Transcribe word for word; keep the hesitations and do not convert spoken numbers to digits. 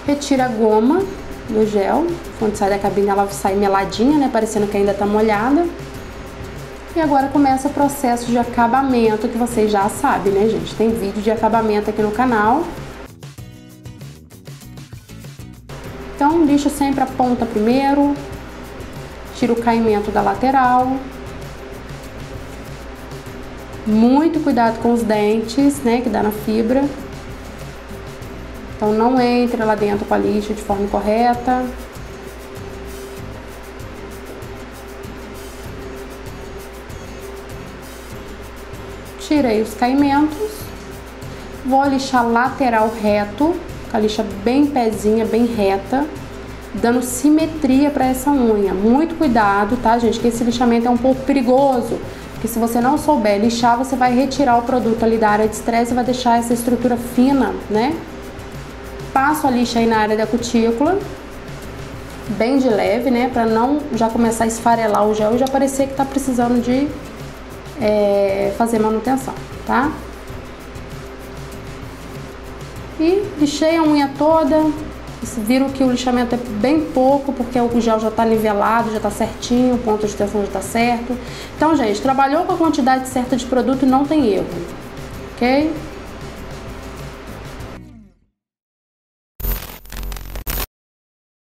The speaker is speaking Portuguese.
Retira a goma do gel. Quando sai da cabine ela sai meladinha, né? Parecendo que ainda tá molhada. E agora começa o processo de acabamento, que vocês já sabem, né, gente? Tem vídeo de acabamento aqui no canal. Então, lixa sempre a ponta primeiro. Tira o caimento da lateral. Muito cuidado com os dentes, né, que dá na fibra. Então não entre lá dentro com a lixa de forma correta. Tirei os caimentos. Vou lixar lateral reto, com a lixa bem pezinha, bem reta, dando simetria para essa unha. Muito cuidado, tá, gente? Que esse lixamento é um pouco perigoso. Porque se você não souber lixar, você vai retirar o produto ali da área de estresse e vai deixar essa estrutura fina, né? Passo a lixa aí na área da cutícula, bem de leve, né? Pra não já começar a esfarelar o gel e já parecer que tá precisando de é, fazer manutenção, tá? E lixei a unha toda. Vocês viram que o lixamento é bem pouco, porque o gel já tá nivelado, já tá certinho, o ponto de tensão já tá certo. Então, gente, trabalhou com a quantidade certa de produto e não tem erro, ok?